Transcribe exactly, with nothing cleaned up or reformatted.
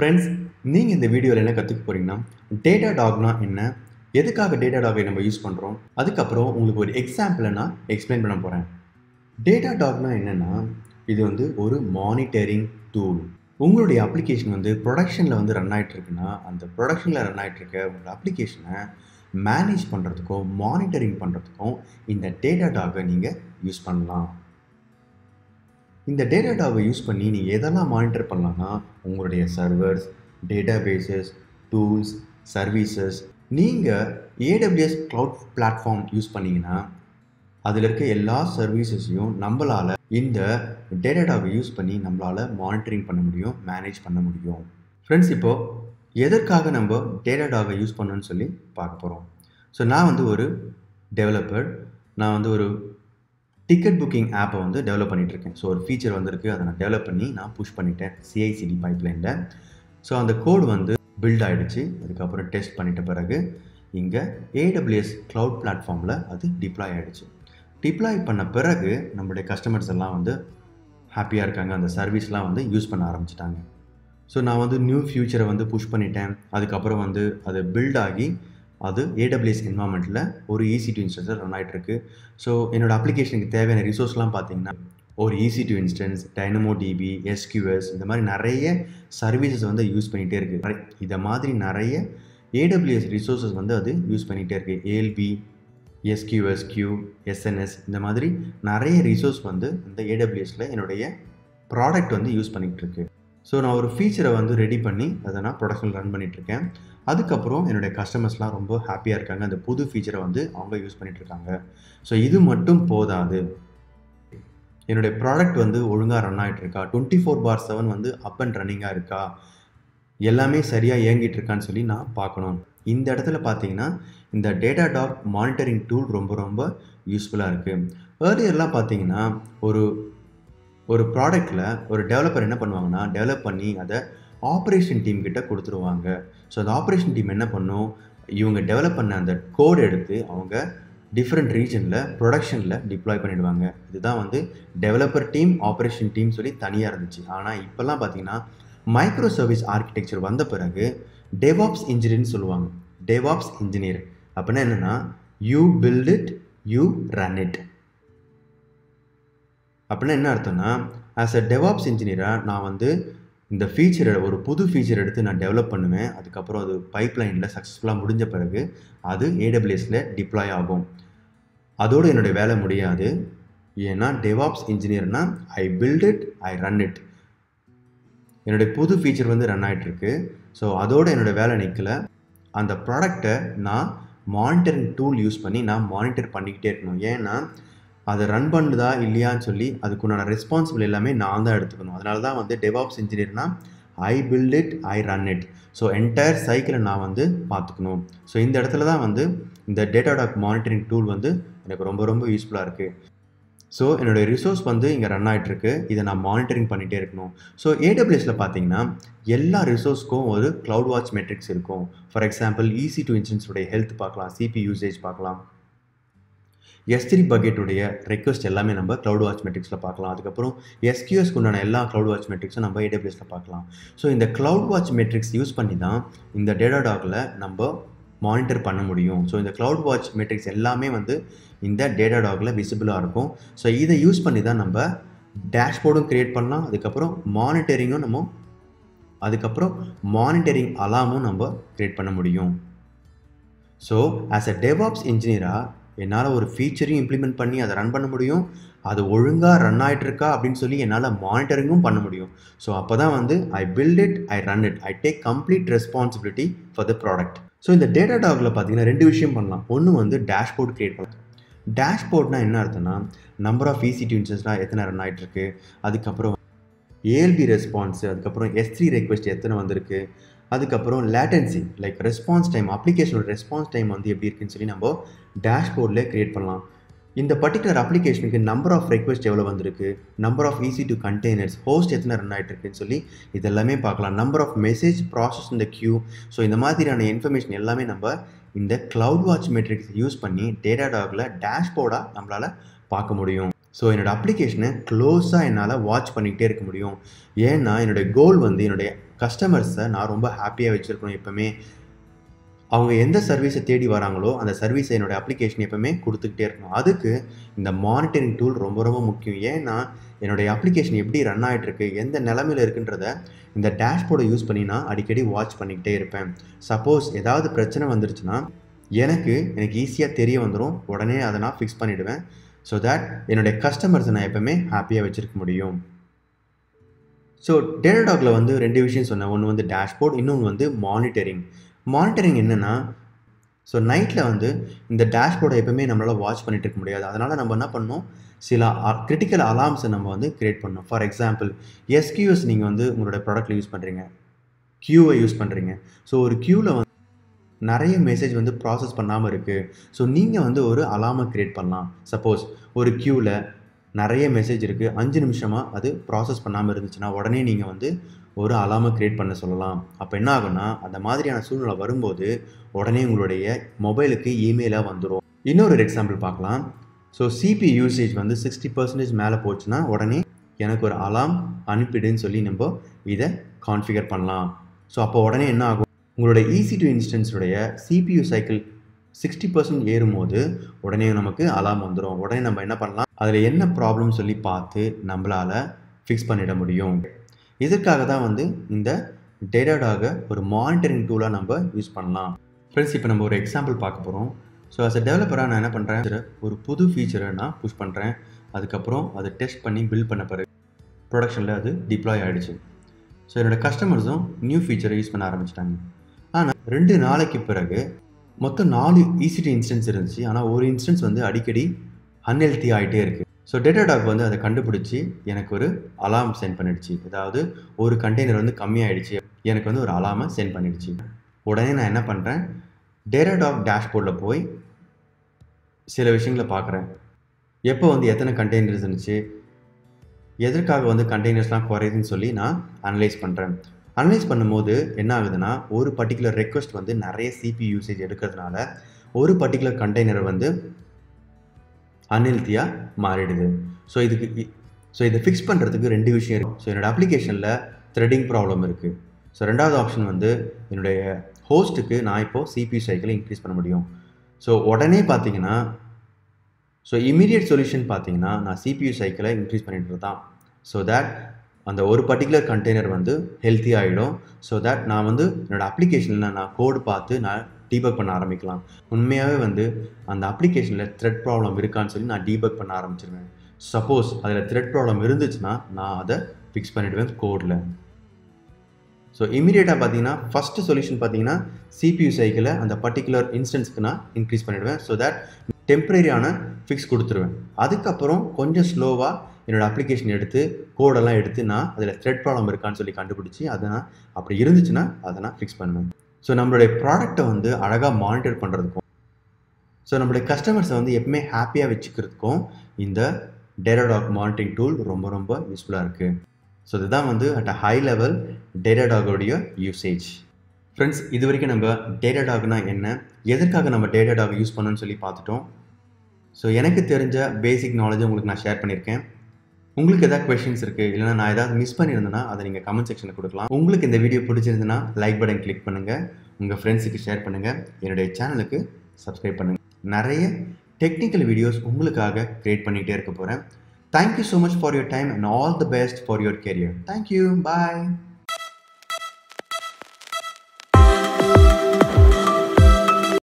Friends, நீங்கள் இந்த வீடியோவில் என்ன கற்றுக்க போகிறீங்கன்னா, டேட்டாடாக்னா என்ன, எதுக்காக டேட்டாடாகை நம்ம யூஸ் பண்ணுறோம், அதுக்கப்புறம் உங்களுக்கு ஒரு எக்ஸாம்பிளை நான் எக்ஸ்பிளைன் பண்ண போகிறேன். டேட்டாடாக்னா என்னென்னா, இது வந்து ஒரு மானிட்டரிங் டூல். உங்களுடைய அப்ளிகேஷன் வந்து ப்ரொடக்ஷனில் வந்து ரன் ஆகிட்டு இருக்குன்னா, அந்த ப்ரொடக்ஷனில் ரன் ஆகிட்டு இருக்க உங்களோட அப்ளிகேஷனை மேனேஜ் பண்ணுறதுக்கும் மானிட்டரிங் பண்ணுறதுக்கும் இந்த டேட்டாடாகை நீங்கள் யூஸ் பண்ணலாம். இந்த டேட்டாடாகை யூஸ் பண்ணி நீங்கள் எதெல்லாம் மானிட்டர் பண்ணலான்னா, உங்களுடைய சர்வர்ஸ், டேட்டாபேசஸ், டூல்ஸ், சர்வீசஸ். நீங்கள் ஏடபிள்யூஎஸ் க்ளவுட் பிளாட்ஃபார்ம் யூஸ் பண்ணிங்கன்னா அதில் இருக்க எல்லா சர்வீசஸையும் நம்மளால் இந்த டேட்டாடாகை யூஸ் பண்ணி நம்மளால் மானிட்டரிங் பண்ண முடியும், மேனேஜ் பண்ண முடியும். ஃப்ரெண்ட்ஸ், இப்போது எதற்காக நம்ம டேட்டாடாகை யூஸ் பண்ணணும்னு சொல்லி பார்க்க போகிறோம். ஸோ நான் வந்து ஒரு டெவலப்பர். நான் வந்து ஒரு டிக்கெட் புக்கிங் ஆப்பை வந்து டெவலப் பண்ணிகிட்ருக்கேன். ஸோ ஒரு ஃபீச்சர் வந்துருக்கு, அதை நான் டெவலப் பண்ணி நான் புஷ் பண்ணிட்டேன் சிஐசிடி பைப்லைனில். ஸோ அந்த கோடு வந்து பில்ட் ஆகிடுச்சு. அதுக்கப்புறம் டெஸ்ட் பண்ணிட்ட பிறகு இங்கே ஏடபிள்யூஎஸ் க்ளவுட் பிளாட்ஃபார்மில் அது டிப்ளாய் ஆகிடுச்சு. டிப்ளாய் பண்ண பிறகு நம்மளுடைய கஸ்டமர்ஸ் எல்லாம் வந்து ஹாப்பியாக இருக்காங்க, அந்த சர்வீஸ்லாம் வந்து யூஸ் பண்ண ஆரம்பிச்சிட்டாங்க. ஸோ நான் வந்து நியூ ஃபியூச்சரை வந்து புஷ் பண்ணிட்டேன். அதுக்கப்புறம் வந்து அது பில்ட் ஆகி அது ஏடபிள்யூஎஸ் என்வாமெண்ட்டில் ஒரு ஈசி டூ இன்ஸ்டன்ஸில் ரன் ஆகிட்டுருக்கு. ஸோ என்னோடய அப்ளிகேஷனுக்கு தேவையான ரிசோர்ஸ்லாம் பார்த்தீங்கன்னா, ஒரு EC two instance, dynamo DB, SQS, இந்த மாதிரி நிறைய சர்வீசஸ் வந்து யூஸ் பண்ணிகிட்டே இருக்குது. இதை மாதிரி நிறைய ஏடபிள்யூஎஸ் ரிசோர்ஸஸ் வந்து அது யூஸ் பண்ணிகிட்டே இருக்குது. ஏஎல்பி, எஸ்கியூஎஸ், கியூ, எஸ்என்எஸ், இந்த மாதிரி நிறைய ரிசோர்ஸ் வந்து இந்த ஏடபிள்யூஎஸில் என்னுடைய ப்ராடக்ட் வந்து யூஸ் பண்ணிகிட்டு இருக்கு. ஸோ நான் ஒரு ஃபீச்சரை வந்து ரெடி பண்ணி அதை நான் ப்ரொடக்ஷனில் ரன் பண்ணிகிட்ருக்கேன். அதுக்கப்புறம் என்னுடைய கஸ்டமர்ஸ்லாம் ரொம்ப ஹாப்பியாக இருக்காங்க, அந்த புது ஃபீச்சரை வந்து அவங்க யூஸ் பண்ணிகிட்ருக்காங்க. ஸோ இது மட்டும் போதாது, என்னுடைய ப்ராடக்ட் வந்து ஒழுங்காக ரன் ஆகிட்டு இருக்கா, டுவெண்ட்டி ஃபோர் பார் செவன் வந்து அப் அண்ட் ரன்னிங்காக இருக்கா, எல்லாமே சரியாக இயங்கிட்டு இருக்கான்னு சொல்லி நான் பார்க்கணும். இந்த இடத்துல பார்த்தீங்கன்னா இந்த டேட்டாடாக் மானிட்டரிங் டூல் ரொம்ப ரொம்ப யூஸ்ஃபுல்லாக இருக்குது. ஏர்லியர்லாம் பார்த்தீங்கன்னா ஒரு ஒரு ப்ராடக்டில் ஒரு டெவலப்பர் என்ன பண்ணுவாங்கன்னா, டெவலப் பண்ணி அதை ஆப்ரேஷன் டீம் கிட்ட கொடுத்துருவாங்க. ஸோ அந்த ஆப்ரேஷன் டீம் என்ன பண்ணும், இவங்க டெவலப் பண்ண அந்த கோடு எடுத்து அவங்க டிஃப்ரெண்ட் ரீஜனில் ப்ரொடக்ஷனில் டிப்ளாய் பண்ணிவிடுவாங்க. இதுதான் வந்து டெவலப்பர் டீம், ஆப்ரேஷன் டீம் சொல்லி தனியாக இருந்துச்சு. ஆனால் இப்போல்லாம் பார்த்தீங்கன்னா மைக்ரோ சர்வீஸ் ஆர்கிடெக்சர் வந்த பிறகு டெவாப்ஸ் இன்ஜினியர்னு சொல்லுவாங்க. டெவாப்ஸ் இன்ஜினியர் அப்படின்னா என்னென்னா, you build it, you run it. அப்படின்னா என்ன அர்த்தம்னா, ஆஸ் அ டெவாப்ஸ் இன்ஜினியராக நான் வந்து இந்த ஃபீச்சரை, ஒரு புது ஃபீச்சர் எடுத்து நான் டெவலப் பண்ணுவேன். அதுக்கப்புறம் அது பைப்லைனில் சக்ஸஸ்ஃபுல்லாக முடிஞ்ச பிறகு அது ஏடபிள்யூஎஸில் டிப்ளாய் ஆகும். அதோடு என்னுடைய வேலை முடியாது. ஏன்னா டெவாப்ஸ் இன்ஜினியர்னால் I build it, I run it. என்னுடைய புது ஃபீச்சர் வந்து ரன் ஆகிட்டுருக்கு. ஸோ அதோடு என்னோடய வேலை நிற்கலை. அந்த ப்ராடக்டை நான் மானிட்டரிங் டூல் யூஸ் பண்ணி நான் மானிட்டர் பண்ணிக்கிட்டே இருக்கணும். ஏன்னா அதை ரன் பண்ணுதா இல்லையான்னு சொல்லி அதுக்குண்டான ரெஸ்பான்சிபிள் எல்லாமே நான் தான் எடுத்துக்கணும். அதனால தான் வந்து டெவாப்ஸ் இன்ஜினியர்னால் I build it, I run it. So entire சைக்கிளை நான் வந்து பார்த்துக்கணும். ஸோ இந்த இடத்துல தான் வந்து இந்த டேட்டாடாக் மானிட்டரிங் டூல் வந்து எனக்கு ரொம்ப ரொம்ப யூஸ்ஃபுல்லாக இருக்குது. ஸோ என்னுடைய ரிசோர்ஸ் வந்து இங்கே ரன் ஆகிட்டுருக்கு, இதை நான் மானிட்டரிங் பண்ணிகிட்டே இருக்கணும். ஸோ ஏடபிள்யூஎஸில் பார்த்தீங்கன்னா எல்லா ரிசோர்ஸ்க்கும் ஒரு க்ளவுட் வாட்ச் மெட்ரிக்ஸ் இருக்கும். ஃபார் எக்ஸாம்பிள் ஈசி டூ இன்ஸ்டன்ஸுடைய ஹெல்த் பார்க்கலாம், சிபி யூசேஜ் பார்க்கலாம், எஸ் த்ரீ பக்கெட்டுடைய ரெக்வஸ்ட் எல்லாமே நம்ம க்ளவுட் வாட்ச் மெட்ரிக்ஸில் பார்க்கலாம். அதுக்கப்புறம் எஸ்கியூஎஸ்க்கு உண்டான எல்லா க்ளவுட் வாட்ச் மெட்ரிக்ஸும் நம்ம ஏடபிள்யூஎஸில் பார்க்கலாம். ஸோ இந்த க்ளவுட் வாட்ச் மெட்ரிக்ஸ் யூஸ் பண்ணி தான் இந்த டேட்டாடாகில் நம்ம மானிட்டர் பண்ண முடியும். ஸோ இந்த க்ளவுட் வாட்ச் மெட்ரிக்ஸ் எல்லாமே வந்து இந்த டேட்டாடாகில் விசிபிளாக இருக்கும். ஸோ இதை யூஸ் பண்ணி தான் நம்ம டேஷ்போர்டும் க்ரியேட் பண்ணலாம். அதுக்கப்புறம் மானிட்டரிங்கும் நம்ம அதுக்கப்புறம் மானிட்டரிங் அலாமும் நம்ம க்ரியேட் பண்ண முடியும். ஸோ ஆஸ் அ டெவாப்ஸ் இன்ஜினியராக என்னால் ஒரு ஃபீச்சரையும் இம்ப்ளிமெண்ட் பண்ணி அதை ரன் பண்ண முடியும், அது ஒழுங்காக ரன் ஆகிட்டுருக்கா அப்படின்னு சொல்லி என்னால் மானிட்டரிங்கும் பண்ண முடியும். ஸோ அப்போ தான் வந்து I build it, I run it, I take complete responsibility for the product. So இந்த டேட்டாடாகில் பார்த்தீங்கன்னா ரெண்டு விஷயம் பண்ணலாம். ஒன்று வந்து டேஷ்போர்ட் க்ரியேட் பண்ணலாம். டேஷ்போர்ட்னால் என்ன அர்த்தம்னா, நம்பர் ஆஃப் ஈசி டூ இன்ஸ்டன்ஸ்லாம் எத்தனை ரன் ஆகிட்டுருக்கு, அதுக்கப்புறம் ஏஎல்பி ரெஸ்பான்ஸு, அதுக்கப்புறம் எஸ் த்ரீ ரெக்வெஸ்ட் எத்தனை வந்திருக்கு, அதுக்கப்புறம் லேட்டன்சி லைக் ரெஸ்பான்ஸ் டைம், அப்ளிகேஷனோட ரெஸ்பான்ஸ் டைம் வந்து எப்படி இருக்குன்னு சொல்லி நம்ம டேஷ்போர்டில் க்ரியேட் பண்ணலாம். இந்த பர்டிகுலர் அப்ளிகேஷனுக்கு நம்பர் ஆஃப் ரெக்வெஸ்ட் எவ்வளோ வந்திருக்கு, number of EC two containers, host எத்தனை ரன் ஆகிட்டு இருக்குன்னு சொல்லி இதெல்லாமே பார்க்கலாம். நம்பர் ஆஃப் மெசேஜ் ப்ராசஸ் இந்த கியூ. ஸோ இந்த மாதிரியான இன்ஃபர்மேஷன் எல்லாமே நம்ம இந்த க்ளவுட் வாட்ச் மெட்ரிக்ஸ் யூஸ் பண்ணி டேட்டாடாகில் டேஷ்போர்டாக நம்மளால் பார்க்க முடியும். ஸோ என்னோடய அப்ளிகேஷனை க்ளோஸாக என்னால் வாட்ச் பண்ணிக்கிட்டே இருக்க முடியும். ஏன்னா என்னுடைய கோல் வந்து என்னுடைய கஸ்டமர்ஸை நான் ரொம்ப ஹாப்பியாக வச்சுருக்கணும். எப்போவுமே அவங்க எந்த சர்வீஸை தேடி வராங்களோ அந்த சர்வீஸை என்னோடய அப்ளிகேஷன் எப்போவுமே கொடுத்துக்கிட்டே இருக்கணும். அதுக்கு இந்த மானிட்டரிங் டூல் ரொம்ப ரொம்ப முக்கியம். ஏன்னா என்னுடைய அப்ளிகேஷன் எப்படி ரன் ஆகிட்டுருக்கு, எந்த நிலமையில் இருக்குன்றத இந்த டேஷ்போர்டை யூஸ் பண்ணி நான் அடிக்கடி வாட்ச் பண்ணிக்கிட்டே இருப்பேன். சப்போஸ் ஏதாவது பிரச்சனை வந்துருச்சுன்னா எனக்கு எனக்கு ஈஸியாக தெரிய வந்துடும். உடனே அதை நான் ஃபிக்ஸ் பண்ணிவிடுவேன். ஸோ தட் என்னுடைய கஸ்டமர்ஸை நான் எப்போவுமே ஹாப்பியாக வச்சுருக்க முடியும். ஸோ டேட்டாடாகில் வந்து ரெண்டு விஷயம் சொன்னேன். ஒன்று வந்து டேஷ்போர்ட், இன்னொன்று வந்து மானிட்டரிங். மானிட்டரிங் என்னென்னா, ஸோ நைட்டில் வந்து இந்த டேஷ்போர்டை எப்போவுமே நம்மளால் வாட்ச் பண்ணிட்டு இருக்க முடியாது. அதனால் நம்ம என்ன பண்ணணும், சில கிரிட்டிக்கல் அலார்ம்ஸை நம்ம வந்து க்ரியேட் பண்ணணும். ஃபார் எக்ஸாம்பிள் எஸ்கியூஎஸ் நீங்கள் வந்து உங்களோட ப்ராடக்ட்டில் யூஸ் பண்ணுறீங்க, க்யூவை யூஸ் பண்ணுறீங்க. ஸோ ஒரு க்யூவில் வந்து நிறைய மெசேஜ் வந்து ப்ராசஸ் பண்ணாமல் இருக்குது. ஸோ நீங்கள் வந்து ஒரு அலார்மை க்ரியேட் பண்ணலாம். சப்போஸ் ஒரு க்யூவில் நிறைய மெசேஜ் இருக்குது, அஞ்சு நிமிஷமாக அது ப்ராசஸ் பண்ணாமல் இருந்துச்சுன்னா உடனே நீங்கள் வந்து ஒரு அலார்மை க்ரியேட் பண்ண சொல்லலாம். அப்போ என்ன ஆகும்னா, அந்த மாதிரியான சூழ்நிலை வரும்போது உடனே உங்களுடைய மொபைலுக்கு இமெயிலாக வந்துடும். இன்னொரு எக்ஸாம்பிள் பார்க்கலாம். ஸோ சிபி யூசேஜ் வந்து சிக்ஸ்டி பர்சன்டேஜ் மேலே போச்சுன்னா உடனே எனக்கு ஒரு அலார்ம் அனுப்பிடுன்னு சொல்லி நம்ம இதை கான்ஃபிகர் பண்ணலாம். ஸோ அப்போ உடனே என்ன ஆகும், உங்களோட ஈசி டூ இன்ஸ்டன்ஸுடைய சிபியூ சைக்கிள் சிக்ஸ்டி பர்சன்ட் ஏறும்போது உடனே நமக்கு அலார்ம் வந்துடும். உடனே நம்ம என்ன பண்ணலாம், அதில் என்ன ப்ராப்ளம் சொல்லி பார்த்து நம்மளால் ஃபிக்ஸ் பண்ணிட முடியும். இதற்காக தான் வந்து இந்த டேட்டாடாகை ஒரு மானிட்டரிங் டூலாக நம்ம யூஸ் பண்ணலாம். ஃப்ரெண்ட்ஸ், இப்போ நம்ம ஒரு எக்ஸாம்பிள் பார்க்க போகிறோம். ஸோ அஸ் அ டெவலப்பராக நான் என்ன பண்ணுறேன், ஒரு புது ஃபீச்சரை நான் புஷ் பண்ணுறேன். அதுக்கப்புறம் அதை டெஸ்ட் பண்ணி பில்ட் பண்ண பிறகு ப்ரொடக்ஷனில் அது டிப்ளாய் ஆகிடுச்சு. ஸோ என்னோடய கஸ்டமர்ஸும் நியூ ஃபீச்சரை யூஸ் பண்ண ஆரம்பிச்சிட்டாங்க. ஆனால் ரெண்டு நாளைக்கு பிறகு மொத்தம் நாலு ஈசிடி இன்ஸ்டன்ஸ் இருந்துச்சு. ஆனால் ஒரு இன்ஸ்டன்ஸ் வந்து அடிக்கடி அன்ஹெல்த்தி ஆகிட்டே இருக்குது. ஸோ டேட்டாடாக் வந்து அதை கண்டுபிடிச்சி எனக்கு ஒரு அலார்ம் சென்ட் பண்ணிடுச்சு. அதாவது ஒரு கண்டெய்னர் வந்து கம்மியாகிடுச்சு, எனக்கு வந்து ஒரு அலார்மை சென்ட் பண்ணிடுச்சு. உடனே நான் என்ன பண்ணுறேன், டேட்டாடாக் டேஷ்போர்டில் போய் சில விஷயங்களை பார்க்குறேன். எப்போ வந்து எத்தனை கண்டெய்னர்ஸ் இருந்துச்சு, எதற்காக வந்து கண்டெய்னர்ஸ்லாம் குறையுதுன்னு சொல்லி நான் அனலைஸ் பண்ணுறேன். அனலைஸ் பண்ணும்போது என்ன ஆகுதுன்னா, ஒரு பர்டிகுலர் ரெக்வஸ்ட் வந்து நிறைய சிபி யூசேஜ் எடுக்கிறதுனால ஒரு பர்டிகுலர் கண்டெய்னர் வந்து அன்ஹெல்த்தியாக மாறிடுது. ஸோ இதுக்கு ஸோ இதை ஃபிக்ஸ் பண்ணுறதுக்கு ரெண்டு விஷயம் இருக்குது. ஸோ என்னோடய அப்ளிகேஷனில் த்ரெட்டிங் ப்ராப்ளம் இருக்குது. ஸோ ரெண்டாவது ஆப்ஷன் வந்து என்னுடைய ஹோஸ்ட்டுக்கு நான் இப்போது சிபியூ சைக்கிளை இன்க்ரீஸ் பண்ண முடியும். ஸோ உடனே பார்த்தீங்கன்னா, ஸோ இமீடியட் சொல்யூஷன் பார்த்தீங்கன்னா நான் சிபியூ சைக்கிளை இன்க்ரீஸ் பண்ணிட்டு தான். ஸோ தேட் அந்த ஒரு பர்டிகுலர் கண்டெய்னர் வந்து ஹெல்த்தி ஆகிடும். ஸோ தேட் நான் வந்து என்னோடய அப்ளிகேஷனில் நான் கோடு பார்த்து நான் டீபக் பண்ண ஆரம்பிக்கலாம். உண்மையாகவே வந்து அந்த அப்ளிகேஷனில் த்ரெட் ப்ராப்ளம் இருக்கான்னு சொல்லி நான் டீபக் பண்ண ஆரம்பிச்சிருவேன். சப்போஸ் அதில் த்ரெட் ப்ராப்ளம் இருந்துச்சுன்னா நான் அதை ஃபிக்ஸ் பண்ணிவிடுவேன் கோடில். ஸோ இமீடியட்டாக பார்த்தீங்கன்னா ஃபஸ்ட்டு சொல்யூஷன் பார்த்தீங்கன்னா சிபியூ சைக்கிளை அந்த பர்டிகுலர் இன்ஸ்டன்ஸ்க்கு நான் இன்க்ரீஸ் பண்ணிவிடுவேன். ஸோ தேட் டெம்பரரியான ஃபிக்ஸ் கொடுத்துருவேன். அதுக்கப்புறம் கொஞ்சம் ஸ்லோவாக என்னோடய அப்ளிகேஷன் எடுத்து கோடெல்லாம் எடுத்து நான் அதில் த்ரெட் ப்ராப்ளம் இருக்கான்னு சொல்லி கண்டுபிடிச்சி அதை நான் அப்படி இருந்துச்சுன்னா அதை நான் ஃபிக்ஸ் பண்ணுவேன். ஸோ நம்மளுடைய ப்ராடக்டை வந்து அழகாக மானிட்டர் பண்ணுறதுக்கும், ஸோ நம்மளுடைய கஸ்டமர்ஸை வந்து எப்பவுமே ஹாப்பியாக வச்சுக்கிறதுக்கும் இந்த டேட்டாடாக் மானிட்டரிங் டூல் ரொம்ப ரொம்ப யூஸ்ஃபுல்லாக இருக்குது. ஸோ இதுதான் வந்து அட் அ ஹை லெவல் டேட்டாடாகோடைய யூசேஜ். ஃப்ரெண்ட்ஸ், இது வரைக்கும் நம்ம டேட்டாடாக்னா என்ன, எதற்காக நம்ம டேட்டாடாக் யூஸ் பண்ணணும்னு சொல்லி பார்த்துட்டோம். ஸோ எனக்கு தெரிஞ்ச பேசிக் நாலேஜை உங்களுக்கு நான் ஷேர் பண்ணியிருக்கேன். உங்களுக்கு எதாவது கொஷின்ஸ் இருக்குது, இல்லைனா நான் ஏதாவது மிஸ் பண்ணியிருந்தேன்னா அதை நீங்கள் கமெண்ட் செக்ஷனில் கொடுக்கலாம். உங்களுக்கு இந்த வீடியோ பிடிச்சிருந்துன்னா லைக் பட்டன் கிளிக் பண்ணுங்கள், உங்கள் ஃப்ரெண்ட்ஸுக்கு ஷேர் பண்ணுங்கள், என்னுடைய சேனலுக்கு சப்ஸ்கிரைப் பண்ணுங்கள். நிறைய டெக்னிக்கல் வீடியோஸ் உங்களுக்காக க்ரியேட் பண்ணிகிட்டே இருக்க போகிறேன். Thank you so much for your time and all the best for your career. Thank you, bye.